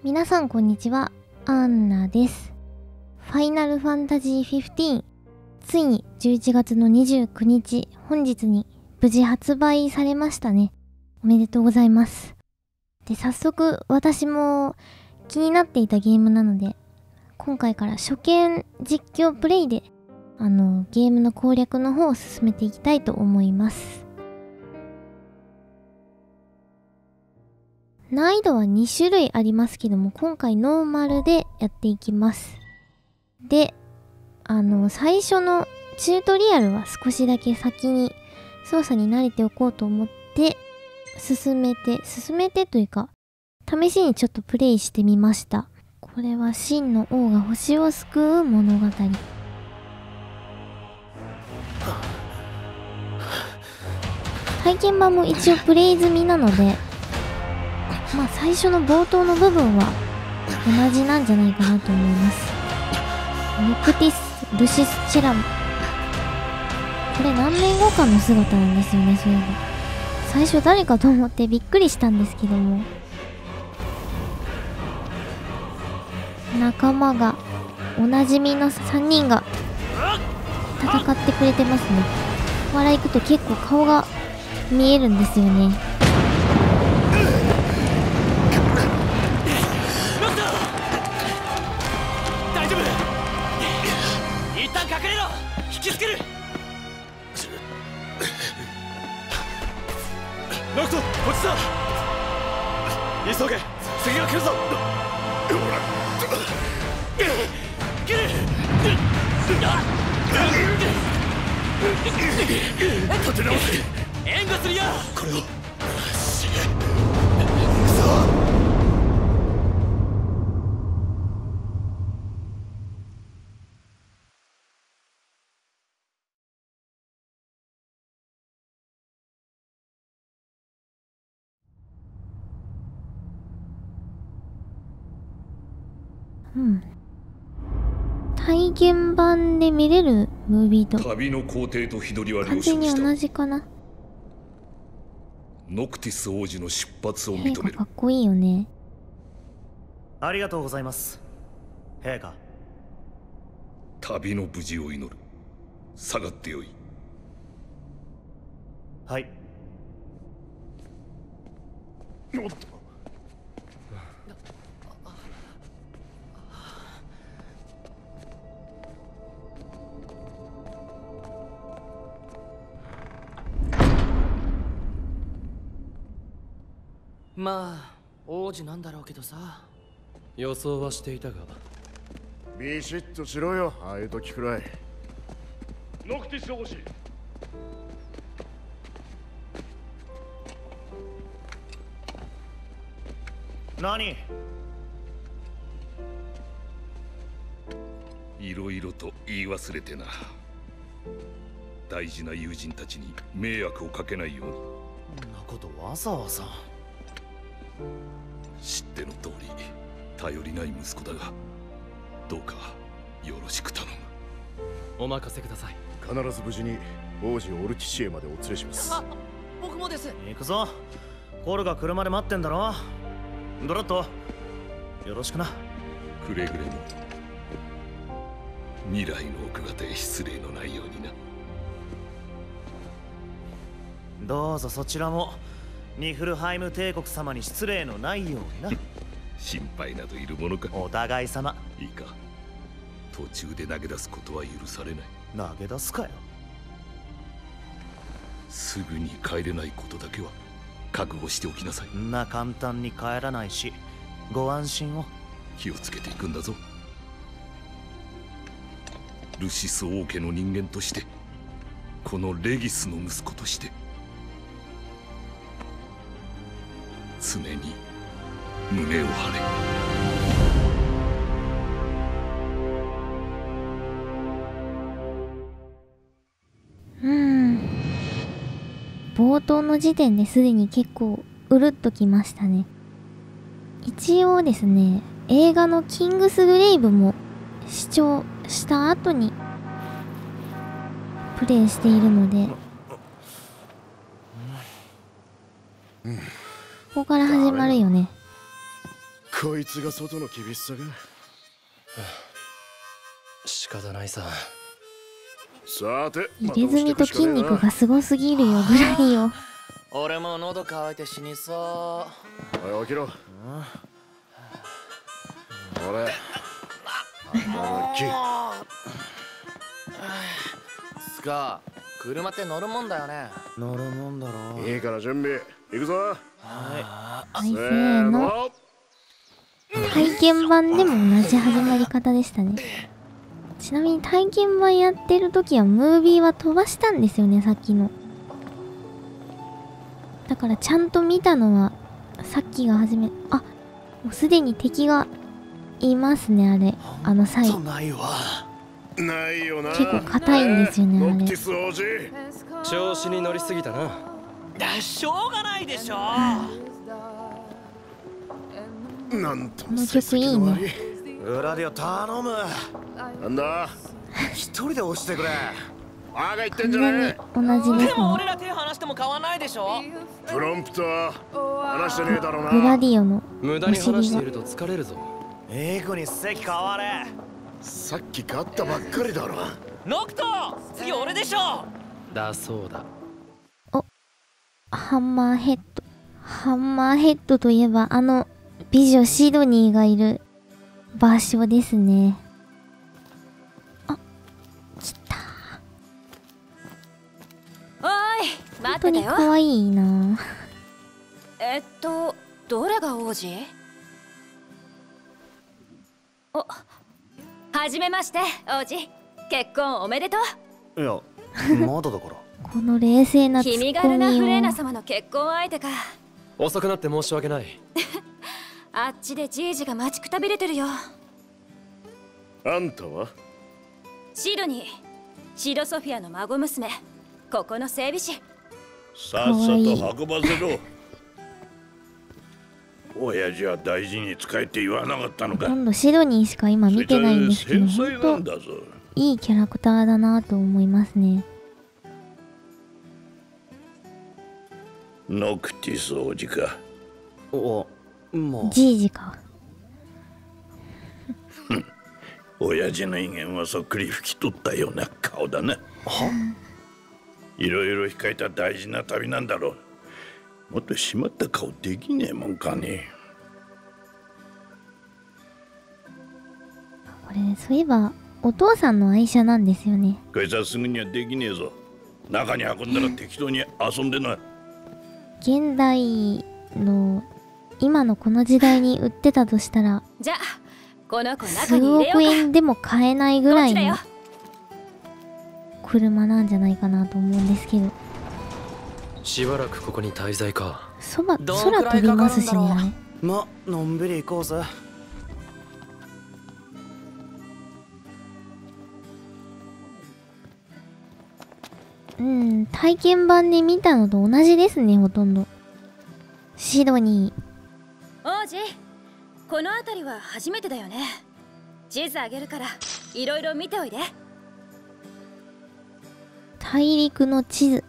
皆さんこんにちは、アンナです。ファイナルファンタジー15、ついに11月の29日、本日に無事発売されましたね。おめでとうございます。で、早速私も気になっていたゲームなので、今回から初見実況プレイで、ゲームの攻略の方を進めていきたいと思います。難易度は2種類ありますけども、今回ノーマルでやっていきます。で、最初のチュートリアルは少しだけ先に操作に慣れておこうと思って、進めてというか、試しにちょっとプレイしてみました。これは真の王が星を救う物語。体験版も一応プレイ済みなので、まあ最初の冒頭の部分は同じなんじゃないかなと思います。ノクティス・ルシス・チェラム。これ何年後かの姿なんですよね、そういえば。最初誰かと思ってびっくりしたんですけども。仲間が、おなじみの3人が戦ってくれてますね。ここから行くと結構顔が見えるんですよね。 大丈夫。一旦隠れろ。引きつける。ノクト、こっちだ。急げ、次が来るぞ。立て直せ。援護するよ。これを。 体験版で見れるムービーと旅の皇帝と日取りは了承した。 完全に同じかな。 ノクティス王子の出発を認める。 陛下かっこいいよね。 ありがとうございます、陛下。 旅の無事を祈る。下がってよい。 はい。おっと。まあ王子なんだろうけどさ。 予想はしていたが。 ビシッとしろよ、ああいう時くらい。 ノクティス王子。 何？ いろいろと言い忘れてな。大事な友人たちに迷惑をかけないように。 そんなことわざわざ。 知っての通り頼りない息子だが、どうかよろしく頼む。 お任せください。 必ず無事に王子オルティシエまでお連れします。 あ、僕もです。行くぞ。コルが車で待ってんだろ。ドラット、よろしくな。 くれぐれも未来の奥方へ失礼のないようにな。 どうぞそちらもニフルハイム帝国様に失礼のないようにな。 心配などいるものか。 お互い様。 いいか、途中で投げ出すことは許されない。 投げ出すかよ。 すぐに帰れないことだけは覚悟しておきなさい。 んな簡単に帰らないし、ご安心を。 気をつけていくんだぞ。ルシス王家の人間として、このレギスの息子として、常に胸を張れ。冒頭の時点ですでに結構うるっときましたね。一応ですね、映画のキングスグレイブも視聴した後にプレイしているので、ここから始まるよね。 こいつが外の厳しさが。 仕方ないさ。 さて、 入れ墨と筋肉がすごすぎるよ、グラディオ。 俺も喉乾いて死にそおい起きろ。俺スカ車って乗るもんだよね。乗るもんだろ。 いいから準備行くぞ。 はい、せーの。体験版でも同じ始まり方でしたね。ちなみに体験版やってる時はムービーは飛ばしたんですよね、さっきの。だからちゃんと見たのはさっきが初め。あ、もうすでに敵がいますね、あれ。あの際ないわ。 ないよな。 結構硬いんですよね、あれ。 調子に乗りすぎたな。 しょうがないでしょ。 なんとこの曲いいね。 グラディオ頼む。 なんだ。 一人で押してくれ。 あが言ってんじゃねえ。 同じですね。 俺ら手離しても買わないでしょ。 プロンプトは話してねえだろうな。 グラディオの無駄に話していると疲れるぞ。 いい子に席変われ。 さっき買ったばっかりだろ。 ノクト、次俺でしょ。 だそうだ。 ハンマーヘッド。ハンマーヘッドといえばあの美女シドニーがいる場所ですね。あ、来た。 おい、 本当に待ってたよ。 可愛いな。 どれが王子？お、はじめまして、王子。結婚おめでとう。 いや、まだだから。 この冷静なツッ君コがルナ・フレーミを。 ナ様の結婚相手か。 遅くなって申し訳ない。 あっちでじいじが待ちくたびれてるよ。 あんたはシドニー、シドソフィアの孫娘。ここの整備士。 さっさと運ばせろ。親父は大事に使えって言わなかったのか。 ほとんどシドニーしか今見てないんですけど、 繊細な本んだぞ。 当いいキャラクターだなと思いますね。 ノクティス王子か。 お、まあ。 じいじか。 親父の威厳はそっくり拭き取ったような顔だな。はいろいろ控えた大事な旅なんだろう。もっと締まった顔できねえもんかね。 これそういえばお父さんの愛車なんですよね。 こいつはすぐにはできねえぞ。中に運んだら適当に遊んでな。 現代の今のこの時代に売ってたとしたらじゃあ、この子数中に入れようか。 億円でも買えないぐらいのこっちだよ。 車なんじゃないかなと思うんですけど。 しばらくここに滞在か。 空飛びますしね、あれ。 ま、のんびり行こうぜ。 うん、体験版で見たのと同じですね、ほとんど。シドニ王子、この辺りは初めてだよね。地図あげるからいろいろ見ておいで。 ー、大陸の地図。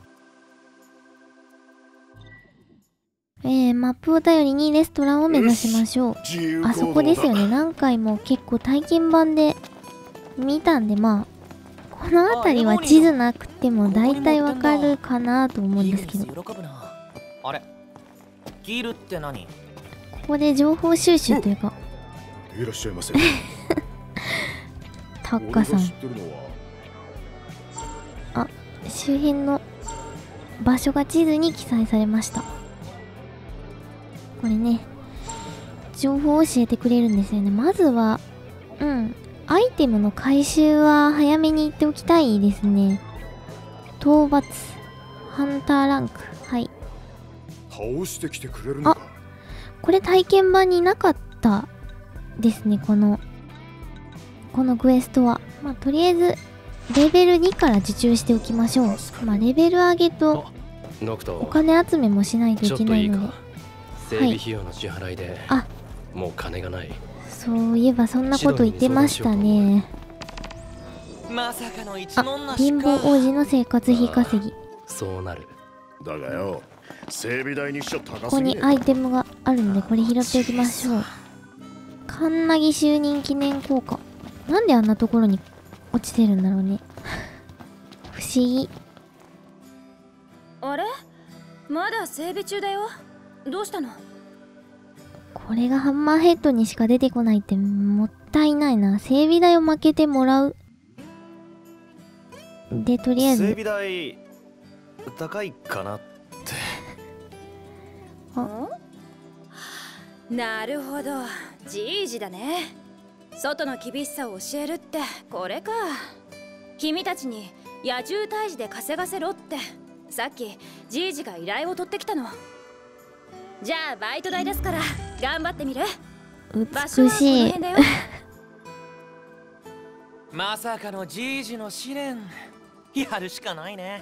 マップを頼りにレストランを目指しましょう。あそこですよね。何回も結構体験版で見たんで、まあこの辺りは地図なくても大体わかるかなと思うんですけど、こ喜ぶな。あれ、ギルって何？ こで情報収集というか、 いらっしゃいませ。 タッカさん、 俺が知ってるのは周辺の場所が地図に記載されました。これね、情報を教えてくれるんですよね。まずはアイテムの回収は早めに行っておきたいですね。討伐ハンターランク、はい。 倒してきてくれるのか。 これ体験版になかったですね、このクエストは。まあとりあえずレベル2から受注しておきましょう。まあレベル上げとノクト、 お金集めもしないといちょっけないので。 といいか。整備費用の支払いで、 あ、 もう金がない。 そういえばそんなこと言ってましたね。 まさかの一あ、 文なし貧乏王子の生活費稼ぎ。 そうなる。 だがよ、整備代にしちゃ高ここすぎねえ。 にアイテムがあるんで、これ拾っておきましょう。 カンナギ就任記念硬貨。なんであんなところに落ちてるんだろうね。不思議。 あれ、まだ整備中だよ。どうしたの？ これがハンマーヘッドにしか出てこないってもったいないな。整備代を負けてもらう。で、とりあえず整備代高いかなって。 なるほど、じいじだね。外の厳しさを教えるってこれか。君たちに野獣退治で稼がせろってさっきじいじが依頼を取ってきたの。じゃあバイト代ですから頑張ってみる。 美しい。 まさかのじいじの試練、やるしかないね。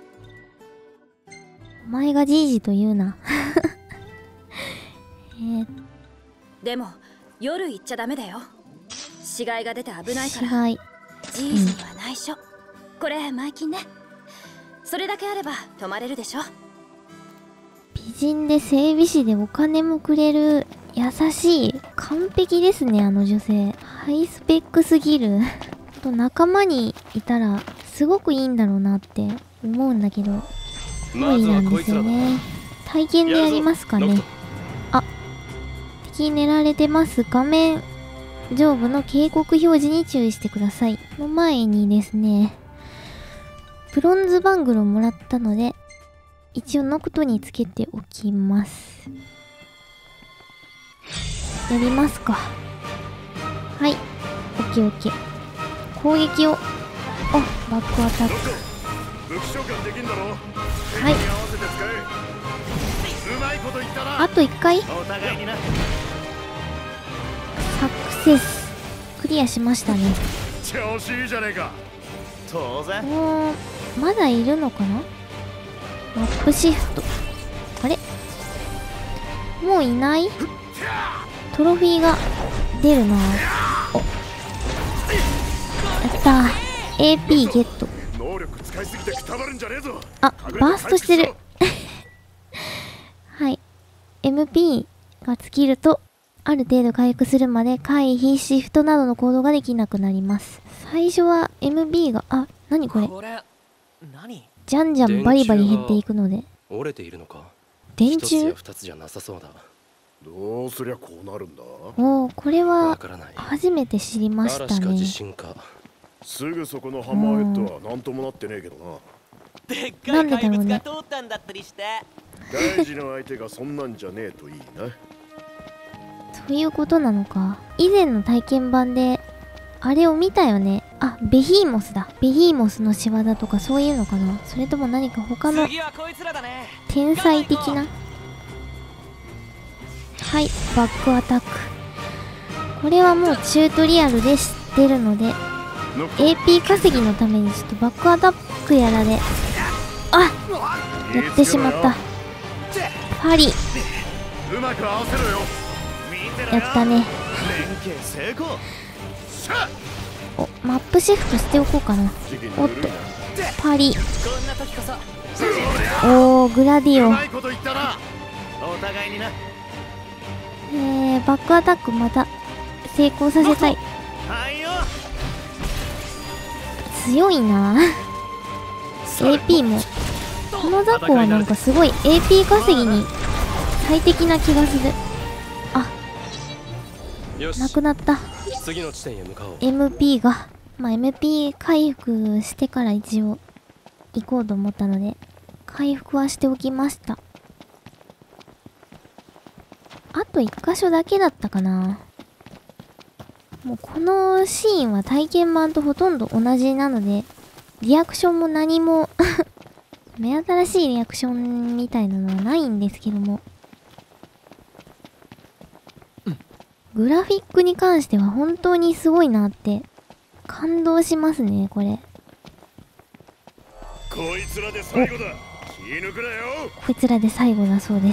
お前がじいじと言うな。 でも夜行っちゃダメだよ。死骸が出て危ないから。 死骸。 じいじには内緒。これ前金ね。それだけあれば泊まれるでしょ。 美人で整備士でお金もくれる。優しい。完璧ですね、あの女性。ハイスペックすぎる。と仲間にいたらすごくいいんだろうなって思うんだけど、無理なんですよね。体験でやりますかね。あ、敵狙われてます。画面上部の警告表示に注意してください。の前にですね、ブロンズバングルをもらったので、一応ノクトにつけておきます。やりますか。はい。オッケーオッケー。攻撃を。あ、バックアタック。 武器召喚できんだろ。 はい。 合わせて使え。うまいこと言ったな。 あと1回。 お互いにな。 サクセス。クリアしましたね。 調子いいじゃねえか。 当然。 もう、まだいるのかな？マップシフト。あれ？もういない？トロフィーが出るな。お、やったー。AP ゲット。 能力使いすぎてくたばるんじゃねえぞ。 あ、バーストしてる。はい。MP が尽きると、ある程度回復するまで回避、シフトなどの行動ができなくなります。最初は MB が、あ、なにこれ？ 何？ じゃんじゃんバリバリ減っていくので。 折れているのか。 電柱？ 一つや二つじゃなさそうだ。 どうすりゃこうなるんだ。 おお、これはわからない。 初めて知りました嵐かね。 地震か。 すぐそこのハンマーヘッドはなんともなってねえけどな。 でっかい怪物が通ったんだったりして。 大事な相手がそんなんじゃねえといいな。 そういうことなのか。以前の体験版であれを見たよね。あ、ベヒーモスだ。ベヒーモスの仕業とかそういうのかな。それとも何か他の天才的な。はい、バックアタック。これはもうチュートリアルで知ってるので AP 稼ぎのためにちょっとバックアタックやられ、あ、やってしまった。パリうまく合わせろよ。 やったね。 連携成功。 お、マップシフトしておこうかな。おっと、パリ。おー、グラディオ。 お互いにな。 バックアタックまた成功させたい。 はいよ。 強いな。AP もこの雑魚はなんかすごい AP 稼ぎに最適な気がする。あ、なくなった。 次の地点へ向かおう。 MP が、まあ MP 回復してから一応行こうと思ったので回復はしておきました。あと1箇所だけだったかな。もうこのシーンは体験版とほとんど同じなのでリアクションも何も目新しいリアクションみたいなのはないんですけども、グラフィックに関しては本当にすごいなって感動しますね。これこいつらで最後だ。気抜くなよ。 こいつらで最後だそうです。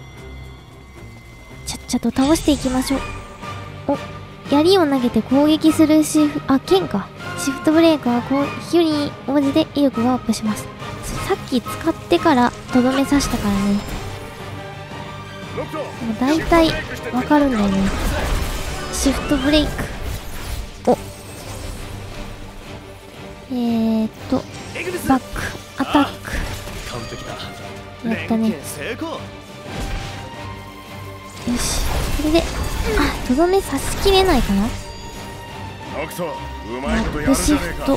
ちゃっちゃと倒していきましょう。お、槍を投げて攻撃する剣か。シフトブレーカーは飛距離に応じて威力がアップします。さっき使ってからとどめ刺したからね。もう大体わかるんだよね。 シフトブレイク。おバックアタック完璧だ。 やったね。 成功。 よし、これでとどめ刺しきれないかな。 ノクト、うまいことやバックシるじゃねえか。 フト。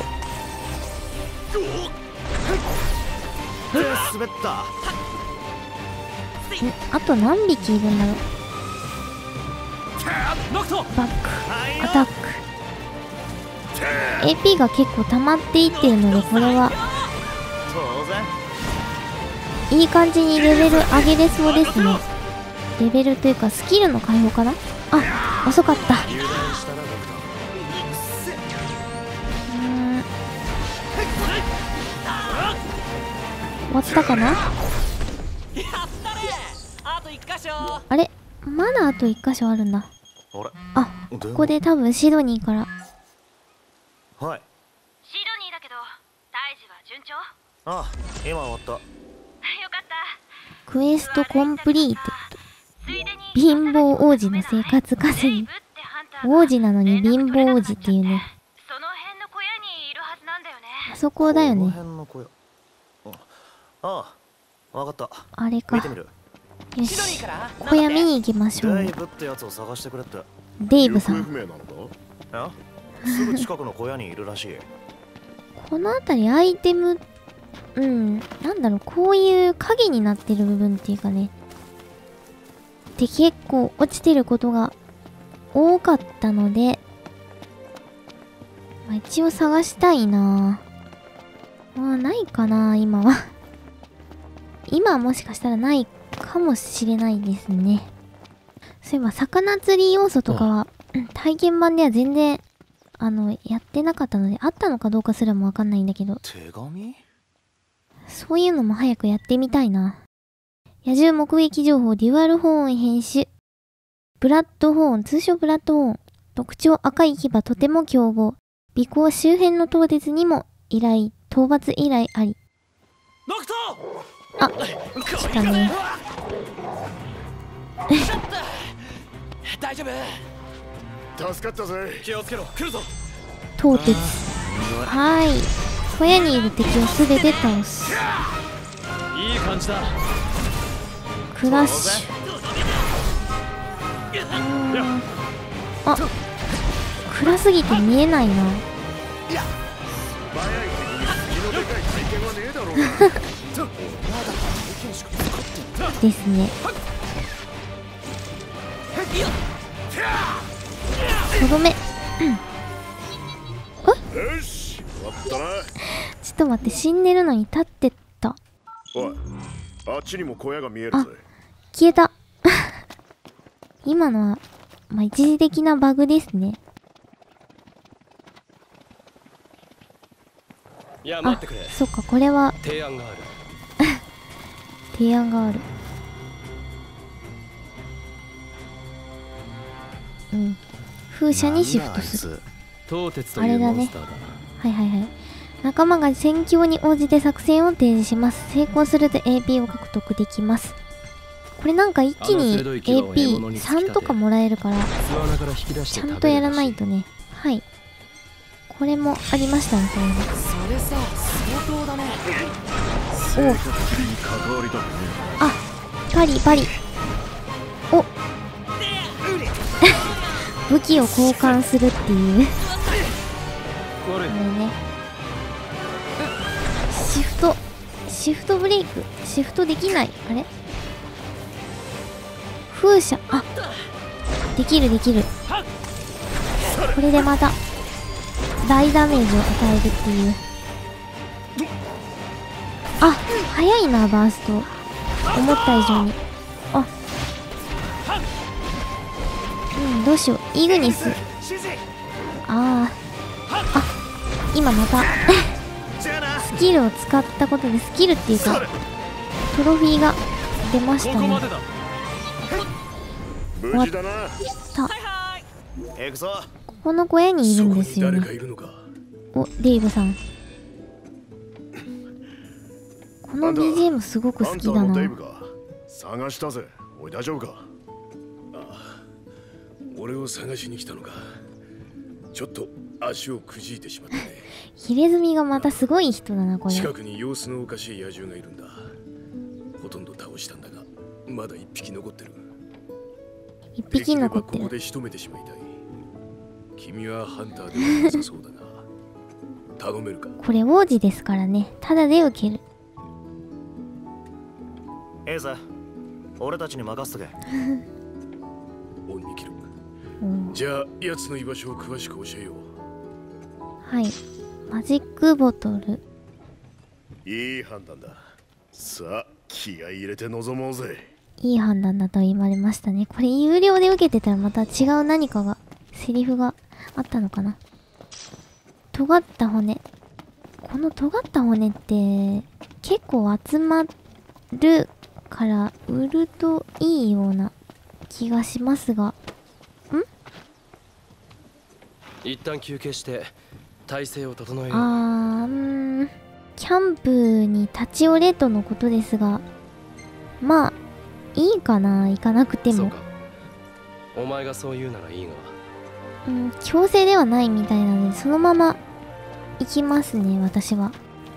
滑った。 あと何匹いるんだろう。 ノクト。 バックアタック。AP が結構溜まっていってるので、これは当然。 いい感じにレベル上げれそうですね。レベルというかスキルの解放かな。あ、遅かった。 油断したな、ドクタ終わったかな。 やったね。あと1箇所。 あれ、まだあと1箇所あるんだ。 ー。あれ。 あ、ここで多分シドニーから。 はい。 シドニーだけど胎児は順調？ ああ、今終わった。 よかった。 クエストコンプリート。 ついでに貧乏王子の生活稼ぎ。王子なのに貧乏王子っていうね。 その辺の小屋にいるはずなんだよね。 あそこだよこのね。 辺の小屋。ああ、わかった。 あれか。よ見てみる。 シドニーし、 から小屋見に行きましょう。 デイブってやつを探してくれって。 デイブさん。 行方不明なのか。 すぐ近くの小屋にいるらしい。 この辺りアイテム、なんだろう、こういう影になってる部分っていうかね。で、結構落ちてることが多かったので、まあ、一応探したいな。ないかな、今は。今はもしかしたらないかもしれないですね。そういえば、魚釣り要素とかは、体験版では全然、やってなかったので、あったのかどうかすらもわかんないんだけど、 手紙？ そういうのも早くやってみたいな。野獣目撃情報、デュアルホーン編集。ブラッドホーン、通称ブラッドホーン。特徴赤い牙、とても凶暴。尾行周辺の討伐にも討伐依頼あり。 ノクト。 あ、来たね。 大丈夫。 助かったぜ。 気をつけろ。来るぞ。 討鉄。はーい。小屋にいる敵をすべて倒す。 いい感じだ。 クラッシュ。あ、暗すぎて見えないな。 早い敵に次のでかい体験はねえだろうな。 ですね。とどめ。 よし、終わったな。 ちょっと待って、死んでるのに立ってった。 おい、あっちにも小屋が見えるぜ。 消えた。今のは、まあ、一時的なバグですね。 いや、待ってくれ。 そっか、これは提案がある。 提案がある。風車にシフトする。 東鉄というモンスターだ。 はいはいはい。仲間が戦況に応じて作戦を提示します。成功すると AP を獲得できます。これなんか一気に AP3 とかもらえるから、ちゃんとやらないとね。はい。これもありましたね、そういうの。 それさ、相当だね。 生活に関わりたくねあ、パリパリ。お武器を交換するっていうこれね。シフトブレイク。シフトできない。あれ、風車、あ、できるできる。これでまた大ダメージを与えるっていう。あ、早いな、バースト。思った以上に。あ、どうしよう。イグニス。今またスキルを使ったことで、スキルっていうかトロフィーが出ましたね。 無事だな。 行くぞ。 ここの小屋にいるんですよね。お、デイブさん。この BGM すごく好きだな。 探したぜ。おい、大丈夫か。 俺を探しに来たのか。ちょっと足をくじいてしまったね。 ヒレズミがまたすごい人だなこれ。 近くに様子のおかしい野獣がいるんだ。ほとんど倒したんだが、まだ一匹残ってる。 一匹残ってここる。 で仕留めてしまいたい。君はハンターではなさそうだが頼めるか。 これ王子ですからね。ただで受ける。 ええぜ、俺たちに任せとけ。 恩に切る。 うん、 じゃあ奴の居場所を詳しく教えよう。はい。マジックボトル。 いい判断だ。さあ気合い入れて臨もうぜ。 いい判断だと言われましたね。これ有料で受けてたらまた違う何かが、セリフがあったのかな。尖った骨。この尖った骨って結構集まるから売るといいような気がしますが。 一旦休憩して体勢を整えよう。 キャンプに立ち寄れとのことですが、まあいいかな、行かなくても。 お前がそう言うならいいが。 強制ではないみたいなので、そのまま行きますね、私は。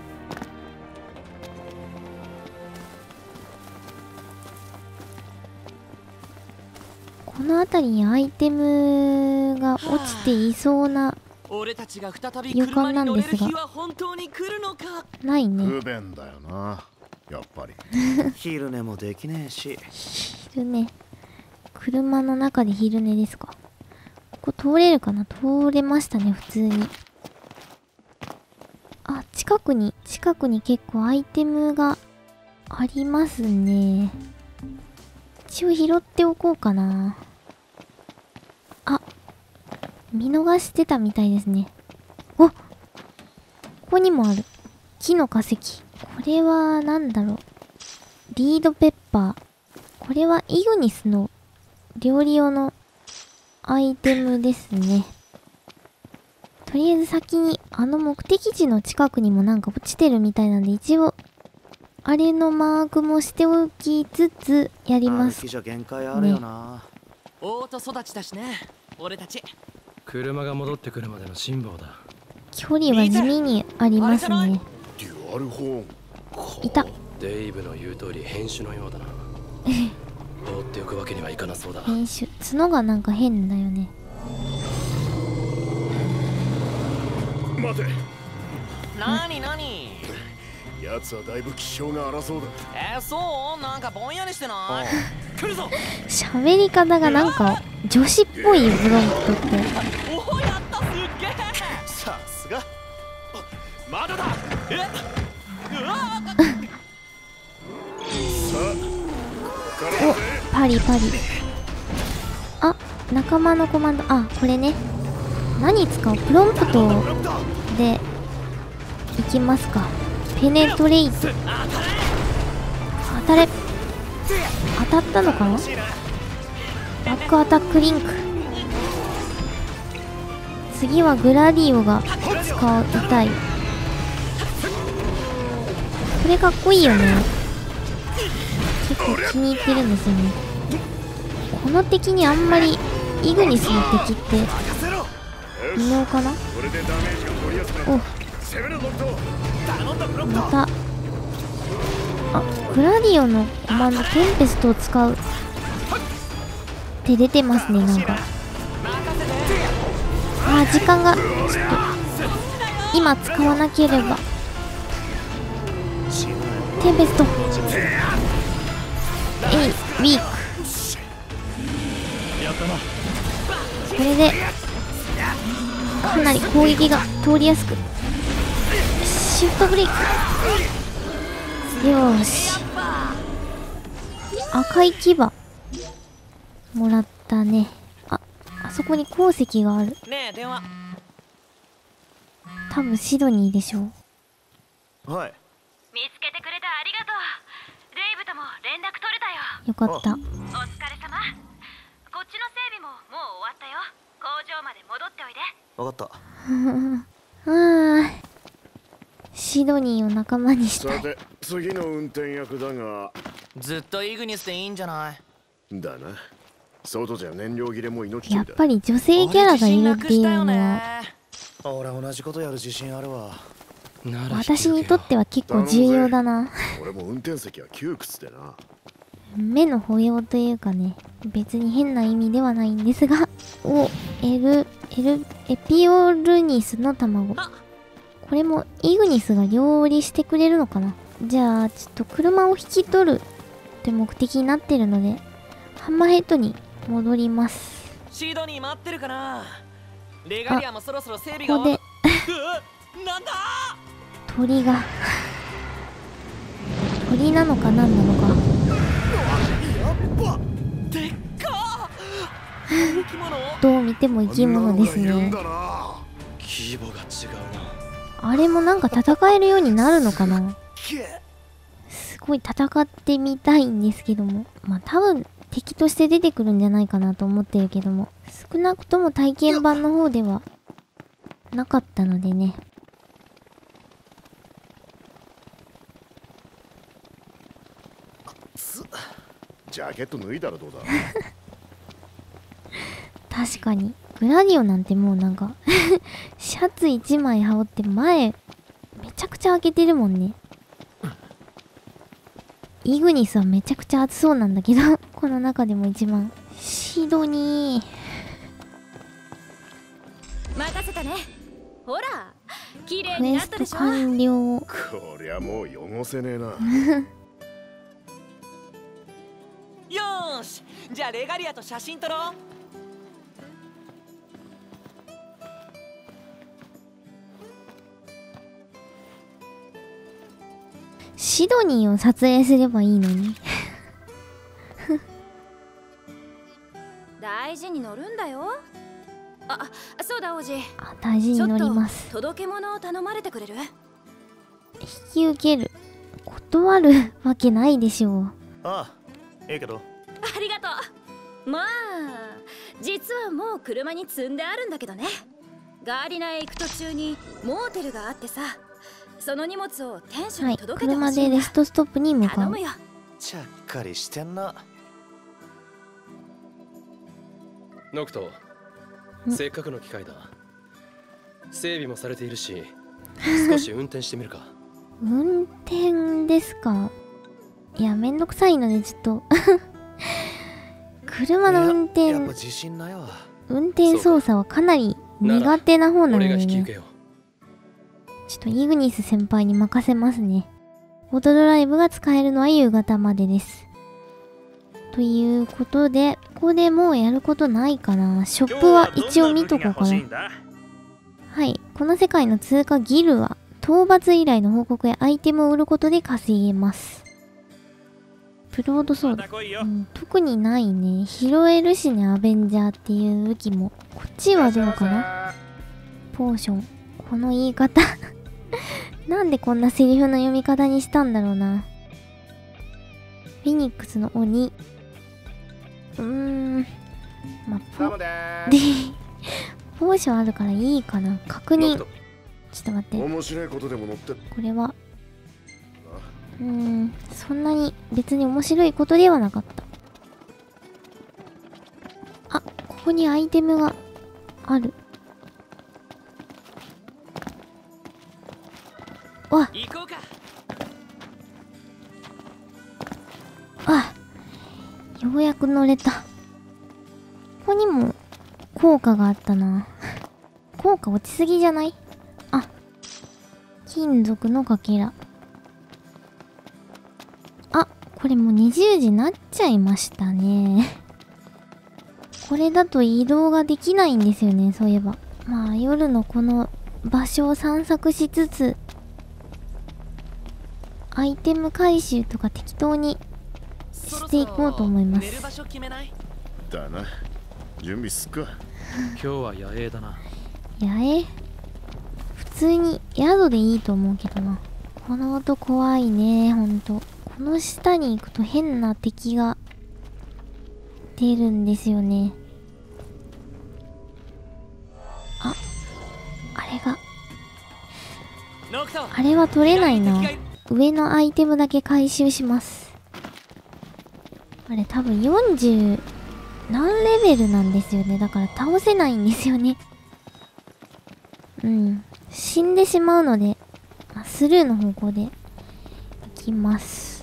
この辺りにアイテムが落ちていそうな俺たちが再び予感なんですが、 本当に来るのか。 ないね。 不便だよな、やっぱり。 昼寝もできねえし。 昼寝。車の中で昼寝ですか。ここ通れるかな。通れましたね、普通に。あ、近くに結構アイテムがありますね。一応拾っておこうかな。あ、見逃してたみたいですね。お、ここにもある。木の化石。これは何だろう。リードペッパー。これはイグニスの料理用のアイテムですね。とりあえず先にあの目的地の近くにもなんか落ちてるみたいなんで、一応あれのマークもしておきつつやります。 じゃ限界あるよな。 オート育ちだしね、俺たち。 車が戻ってくるまでの辛抱だ。 距離は地味にありますね。 デュアルホーン。 いた。 デイブの言う通り変種のようだな。放っておくわけにはいかなそうだ。 変種。角がなんか変だよね。 待て。 なになに。 奴はだいぶ気性が荒そうだ。 そうなんかぼんやりしてない。来るぞ。 喋り方がなんか女子っぽいブロンクトって。 おお、やった、すっげえ。 さすが。 まだだ。うわお、パリパリ。あ、仲間のコマンド。あ、これね。何使う？プロンプトでいきますか。ペネトレイト。当たれ。当たったのかな？バックアタックリンク。次はグラディオが使いたい。これかっこいいよね。結構気に入ってるんですよね。この敵にあんまりイグニスの敵って異能かな。お、また、あ、グラディオのコマンドテンペストを使うって出てますね。なんか時間がちょっと今使わなければ。テンペスト、ウィーク。これでかなり攻撃が通りやすく。シフトブレイク。よーし、赤い牙もらったね。あそこに鉱石がある。 ねえ、電話。 多分シドニーでしょう。 はい。 見つけてくれてありがとう。レイブとも連絡取れたよ。 よかった。 お疲れ様。こっちの整備ももう終わったよ。工場まで戻っておいで。 わかった。 シドニーを仲間にしたい。 さて次の運転役だが、 ずっとイグニスでいいんじゃない。 だな。 外じゃ燃料切れも命取りだ。 やっぱり女性キャラがいるっていうのは俺同じことやる自信あるわ。 私にとっては結構重要だな。 俺も運転席は窮屈でな。 目の保養というかね、別に変な意味ではないんですが、エピオルニスの卵。これもイグニスが料理してくれるのかな。じゃあちょっと車を引き取るって目的になってるので、ハンマーヘッドに戻ります。 シドニー待ってるかな。レガリアもそろそろ整備がここでなんだ鳥が鳥なのか何なのか。 でっか生き物どう見ても生き物ですね。 規模が違うな。 あれもなんか戦えるようになるのかな。すごい戦ってみたいんですけども、まあ多分敵として出てくるんじゃないかなと思ってるけども、少なくとも体験版の方ではなかったのでね。 ジャケット脱いだらどうだ。 確かにグラディオなんてもうなんかシャツ1枚羽織って前めちゃくちゃ開けてるもんね。イグニスはめちゃくちゃ暑そうなんだけどこの中でも一番。シドニー任せたね。ほら綺麗クエストになったでしょ。 完了。 こりゃもう汚せねえな。 よーし、じゃあレガリアと写真撮ろう。 シドニーを撮影すればいいのに大事に乗るんだよ。あ、そうだ王子。 あ、大事に乗ります。 届け物を頼まれてくれる？ 引き受ける。断るわけないでしょう。 ああ、ええけど。 ありがとう。まあ実はもう車に積んであるんだけどね。ガーディナへ行く途中にモーテルがあってさ、その荷物を店主に届けてほしいんだ。 車でレストストップに向かう。 頼むよ。 ちゃっかりしてんな。 ノクト、せっかくの機会だ。整備もされているし、少し運転してみるか。 運転ですか。いや、めんどくさいのでちょっと車の運転、 やっぱ自信ないわ。 運転操作はかなり苦手な方なのでね。 よちょっとイグニス先輩に任せますね。オートドライブが使えるのは夕方までです。ということで、ここでもうやることないかな。ショップは一応見とこうかな。はい。この世界の通貨ギルは、討伐依頼の報告やアイテムを売ることで稼げます。プロードソード。特にないね。拾えるしね、アベンジャーっていう武器も。こっちはどうかな。ポーション。この言い方なんでこんなセリフの読み方にしたんだろうな。フェニックスの鬼。まあ、ポーションあるからいいかな。確認。ちょっと待って。 面白いことでも乗ってこれはそんなに別に面白いことではなかった。あ、ここにアイテムがある。わっ、あ、ようやく乗れた。ここにも効果があったな。効果落ちすぎじゃない？あ、金属のかけら。あ、これもう20時になっちゃいましたね。これだと移動ができないんですよね、そういえば。まあ夜のこの場所を散策しつつ、アイテム回収とか適当にしていこうと思います。 だな。準備すっか。 今日は野営だな。 野営？普通に宿でいいと思うけどな。この音怖いね、ほんと。この下に行くと変な敵が出るんですよね。あ、あれは取れないな。上のアイテムだけ回収します。あれ多分40 何レベルなんですよね。だから倒せないんですよね。うん。死んでしまうので、スルーの方向で行きます。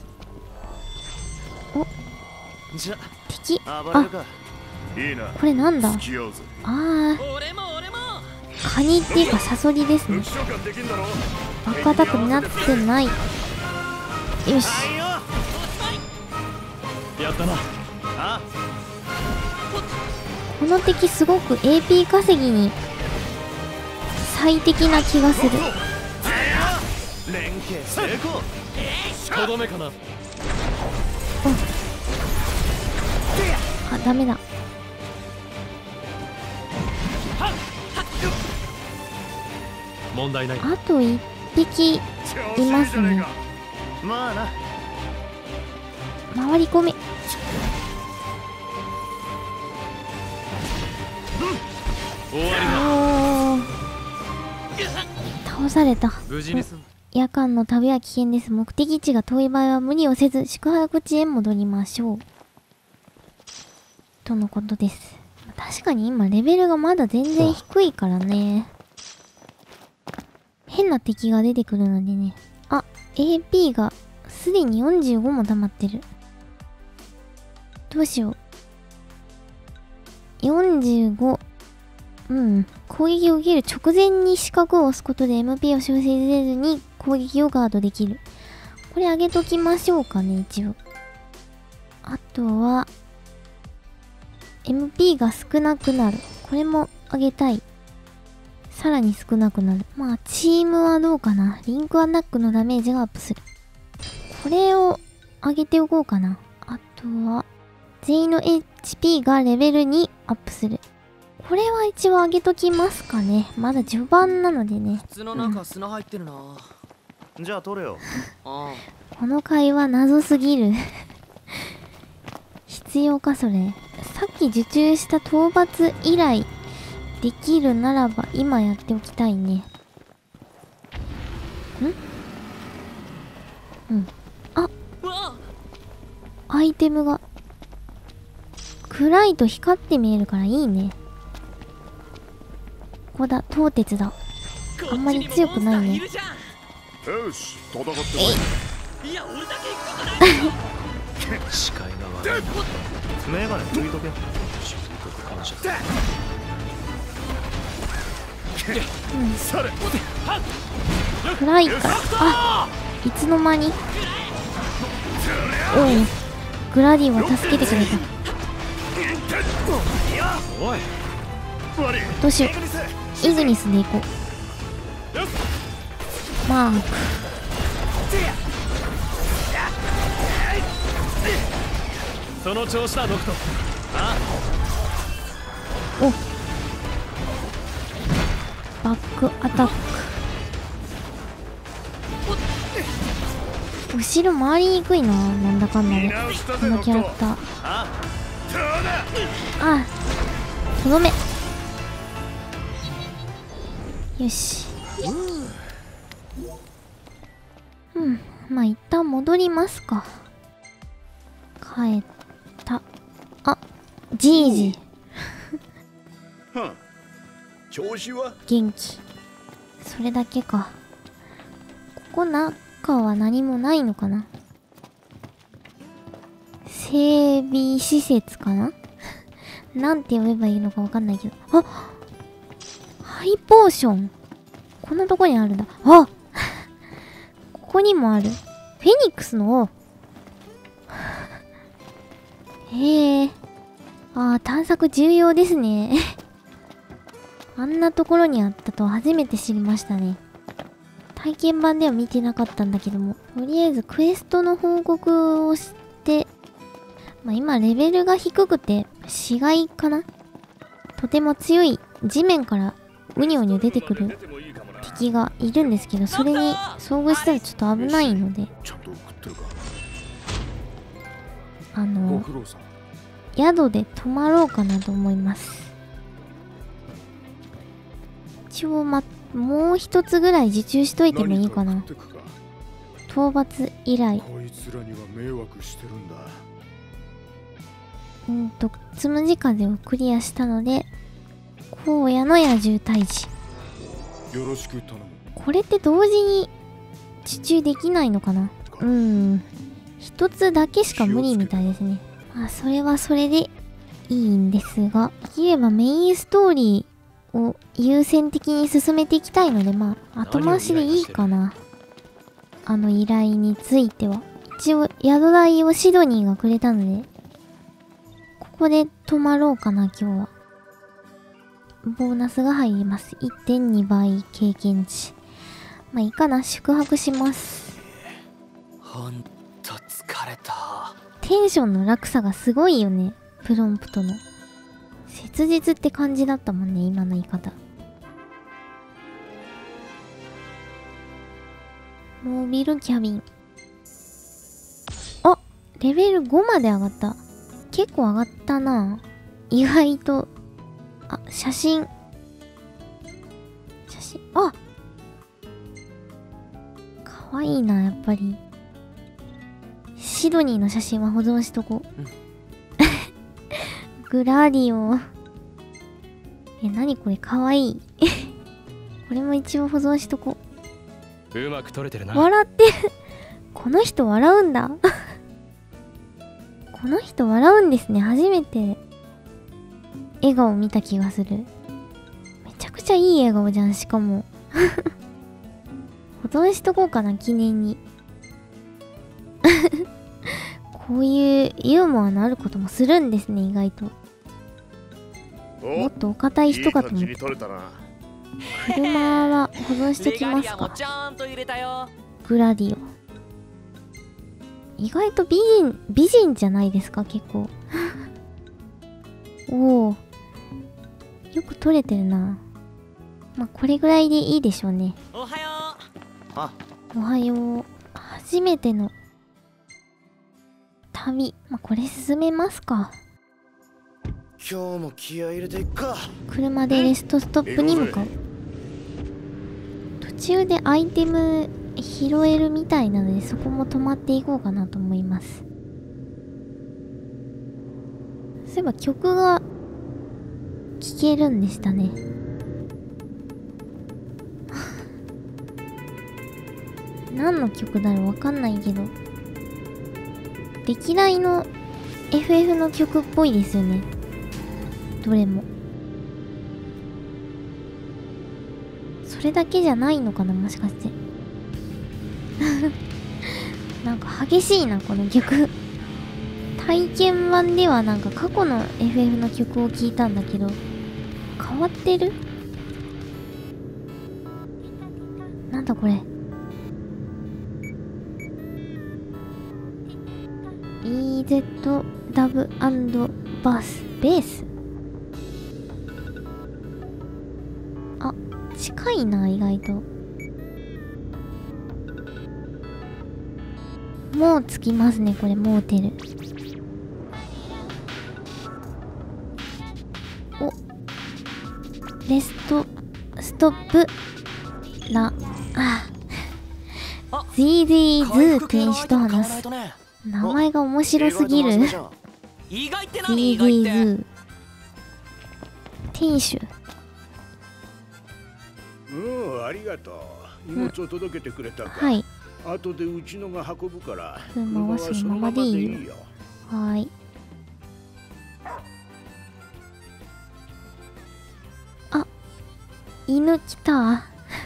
お、 じゃ敵。 暴れるか。 いいな。 これなんだ。 付き合うぜ。 あー、 俺もカニっていうかサソリですね。 武器召喚できんだろ。 バックアタックになってない。よし。 やったな。あ、 この敵すごく AP 稼ぎに最適な気がする。 連携成功。 とどめかな。 あ、ダメだ。 問題ない。 あと1匹いますね。 まあな。 回り込め。 終わりだ。 おー、倒された。 無事に済んだ。 夜間の旅は危険です。目的地が遠い場合は無理をせず宿泊地へ戻りましょう。とのことです。確かに今レベルがまだ全然低いからね。変な敵が出てくるのでね。あ、AP がすでに45も溜まってる。どうしよう。45。うん。攻撃を受ける直前に四角を押すことで MP を消費せずに攻撃をガードできる。これ上げときましょうかね、一応。あとは、MP が少なくなる。これも上げたい。さらに少なくなる。まあ、チームはどうかな。リンクアタックのダメージがアップする。これを上げておこうかな。あとは、全員の HP がレベル2アップする。これは一応上げときますかね。まだ序盤なのでね。 靴の中砂入ってるな。 じゃあ取れよ。 あこの会話謎すぎる。必要かそれ。さっき受注した討伐依頼できるならば今やっておきたいね。うん。あ、アイテムが暗いと光って見えるからいいね。ここだ、鋼鉄だ。あんまり強くないね。 よし、戦ってこい。 いや、俺だけ行くことない。 視界が悪いな。 メガネ拭いとけ。 深刻感謝。 それ。 暗いから。あ、いつの間に。おう、グラディは助けてくれた。 おい。 どうしよう。イグニスで行こう。まあ、 その調子だノクト。 お、バックアタック。後ろ回りにくいな、なんだかんだで。このキャラクター。あ、とどめ。よし。うん、まあ一旦戻りますか。帰った。あ、じいじ。 調子は元気。それだけか。ここ中は何もないのかな。整備施設かな。なんて呼べばいいのかわかんないけど。あ、ハイポーション。こんなとこにあるんだ。あ、ここにもある。フェニックスの王。へえ。ああ、探索重要ですね。あんなところにあったと初めて知りましたね。体験版では見てなかったんだけども、とりあえずクエストの報告をして、まあ、今レベルが低くて死骸かな。とても強い地面からウニョウニョ出てくる敵がいるんですけど、それに遭遇したらちょっと危ないので、 ちゃんと送ってるか。ご苦労さん。 宿で泊まろうかなと思います。一応もう一つぐらい受注しといてもいいかな。討伐依頼。 こいつらには迷惑してるんだ。 つむじ風をクリアしたので、荒野の野獣退治。 よろしく頼む。 これって同時に受注できないのかな。一つだけしか無理みたいですね。まあそれはそれでいいんですが、できればメインストーリーを優先的に進めていきたいので、まあ後回しでいいかな。あの依頼については一応宿代をシドニーがくれたので、ここで泊まろうかな。今日はボーナスが入ります。 1.2 倍経験値。まあいいかな、宿泊します。 ほんと疲れた。 テンションの落差がすごいよね、プロンプトの。切実って感じだったもんね、今の言い方。モービルキャビン。あ、レベル5まで上がった。結構上がったな。意外と。あ、写真。あ、かわいいな、やっぱり。シドニーの写真は保存しとこう。グラディオ。何これ、かわいい。これも一応保存しとこう。うまく撮れてるな。 笑ってる。この人笑うんだ。この人笑うんですね。初めて笑顔見た気がする。めちゃくちゃいい笑顔じゃん、しかも。保存しとこうかな、記念に。こういうユーモアのあることもするんですね、意外と。もっとお堅い人かと思って。車は保存しときますか。グラディオ。意外と美人じゃないですか、結構。おお、よく撮れてるな。まあこれぐらいでいいでしょうね。 おはよう。あ、 おはよう。初めての旅。まあこれ進めますか。 今日も気合い入れていっか。 車でレストストップに向かう。途中でアイテム拾えるみたいなので、そこも止まっていこうかなと思います。そういえば曲が聴けるんでしたね。何の曲だろう、わかんないけど、歴代の FF の曲っぽいですよね、どれも。それだけじゃないのかな、もしかして。なんか激しいな、この曲。体験版ではなんか過去の FF の曲を聴いたんだけど、変わってる？なんだこれ。EZ ダブ&バスベース。あ、近いな、意外と。もう着きますね、これ、モーテル。お、レストストップラ、ズーズー店主と話す。名前が面白すぎる。ズーズー店主。 ありがとう。荷物を届けてくれたか。 はい。 後でうちのが運ぶから。 車はそのままでいいよ。はい。あ、犬来た。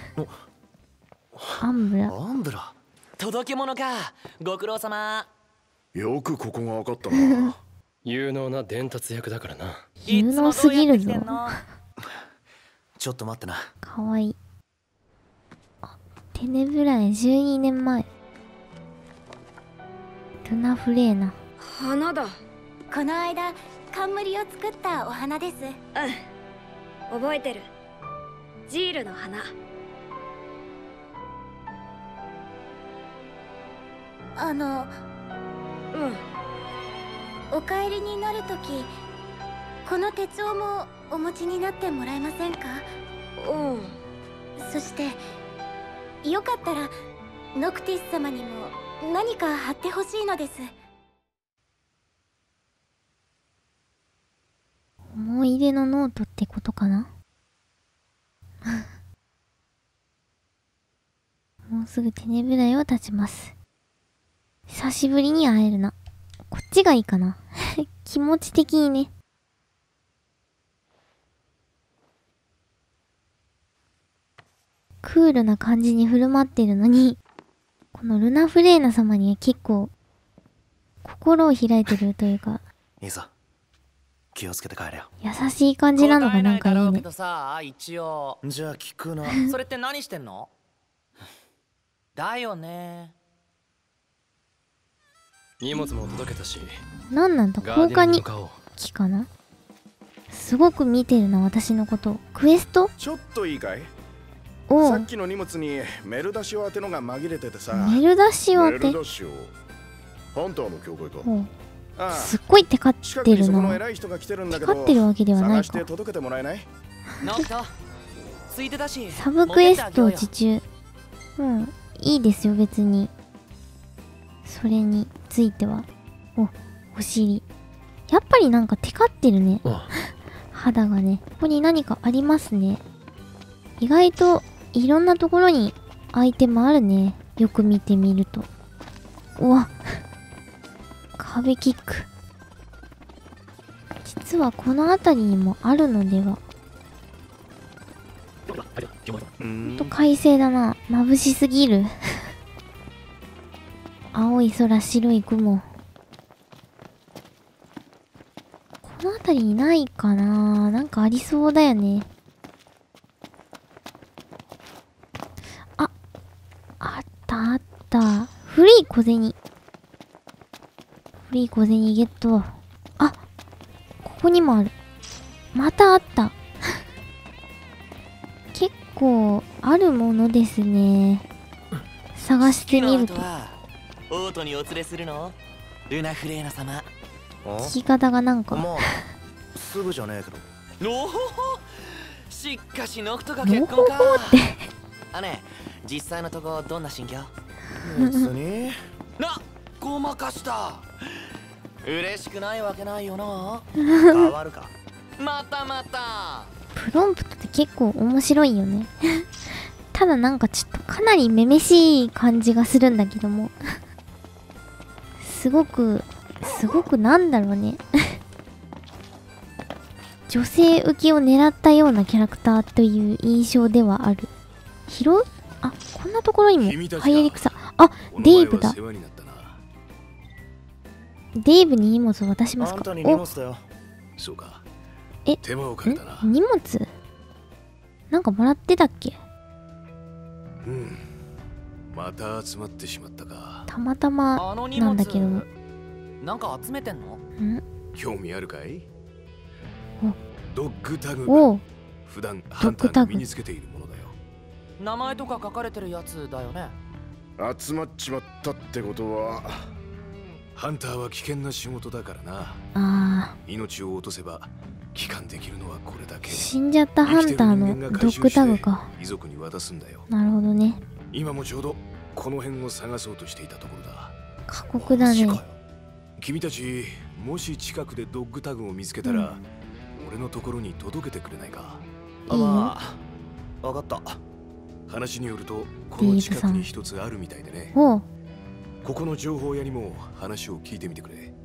アンブラ。 アンブラ。 届け物か。ご苦労様。 よくここが分かったな。 有能な伝達役だからな。 有能すぎるぞ。 ちょっと待ってな。 かわいい。あ、テネブライ12年前。ルナフレーナ。 花だ。 この間冠を作ったお花です。 うん、覚えてる。ジールの花。 お帰りになるとき、この手帳もお持ちになってもらえませんか？ うん。 そしてよかったらノクティス様にも何か貼ってほしいのです。 思い出のノートってことかな。もうすぐテネブライを立ちます。久しぶりに会えるな。こっちがいいかな。気持ち的にね。クールな感じに振る舞ってるのに、このルナフレーナ様には結構心を開いてるというか、 いいぞ、気をつけて帰れよ。 優しい感じなのがなんかいいね。 さ、一応じゃあ聞くな。 それって何してんの？だよね。 荷物も届けたし、 なんなんだ、放課に木かな。すごく見てるな、私のこと。クエスト？ ちょっといいかい？ おう。 さっきの荷物にメルダシオ宛てのが紛れててさ。 メルダシオ宛て？ メルダシオ。ハンターの教会か。 おう。すっごいテカってるな。 テカってるわけではないか。 探して届けてもらえない？ ノクト、ついてたし。 サブクエスト受注。うん、いいですよ別に。それについては。お尻。やっぱりなんかテカってるね。肌がね。ここに何かありますね。意外といろんなところにアイテムあるね。よく見てみると。うわ。壁キック。実はこの辺りにもあるのでは。ほんと快晴だな。眩しすぎる。青い空、白い雲。この辺りにないかな。なんかありそうだよね。あったあった。古い小銭。古い小銭ゲット。あ、ここにもある。またあった。結構あるものですね。探してみると。 オートにお連れするの？ルナフレーナ様。 聞き方がなんか。 まあ、すぐじゃねえけど。 おほほ。しっかしノクトが結婚か。あね、実際のとこどんな心境？ 別に。 ごまかした。嬉しくないわけないよな。 変わるか。 またまた。 プロンプトって結構面白いよね。ただなんかちょっとかなりめめしい感じがするんだけども。すごくなんだろうね。女性受けを狙ったようなキャラクターという印象ではある。拾う？あ、こんなところにもハイエリクサ。あ、デイブだ。デイブに荷物を渡しますか？ あんたに荷物だよ。 そうか。 え、 手間をかけたな。 荷物？なんかもらってたっけ？ うん。また集まってしまったか。 たまたまなんだけど。 なんか集めてんの？ 興味あるかい？ お、 ドッグタグ。 お、 普段ハンターが身につけているものだよ。 名前とか書かれてるやつだよね。 集まっちまったってことはハンターは危険な仕事だからな。 ああ。 命を落とせば帰還できるのはこれだけ。 死んじゃったハンターのドッグタグか。 遺族に渡すんだよ。 なるほどね。 今もちょうどこの辺を探そうとしていたところだ。 過酷だね。 君たちもし近くでドッグタグを見つけたら、俺のところに届けてくれないか？ まあ、わかった。 話によるとこの近くに一つあるみたいでね。 ここの情報屋にも話を聞いてみてくれ。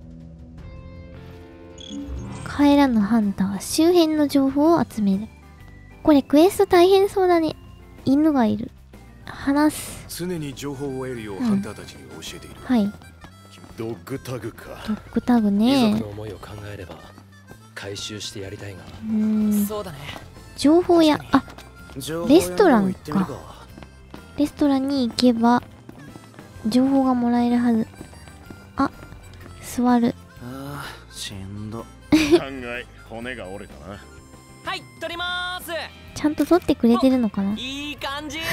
帰らぬハンター、周辺の情報を集める。これクエスト大変そうだね。犬がいる。話す。 常に情報を得るようハンターたちに教えている。 はい。 ドッグタグか。 ドッグタグね。 遺族の思いを考えれば回収してやりたいが。 そうだね。 情報屋、あ、レストランか。レストランに行けば情報がもらえるはず。あ、座る。 ああ、しんど。 案外骨が折れたな。 はい、取りまーす。 ちゃんと撮ってくれてるのかな。 いい感じ。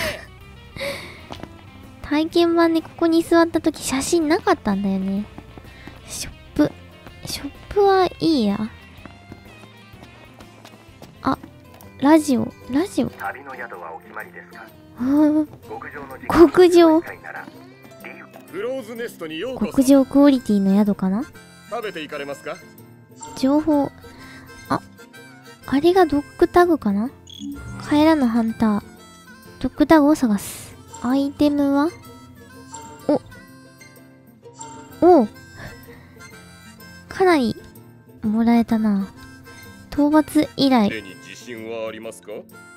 体験版でここに座った時写真なかったんだよね。ショップはいいや。あ、ラジオ。 旅の宿はお決まりですか？ 極上クローズネストにようこそ。 極上クオリティの宿かな。 食べていかれますか？ 情報。あ、 あれがドッグタグかな。帰らぬハンター。ドッグタグを探す。アイテムはおかなりもらえたな。討伐依頼。 手に自信はありますか？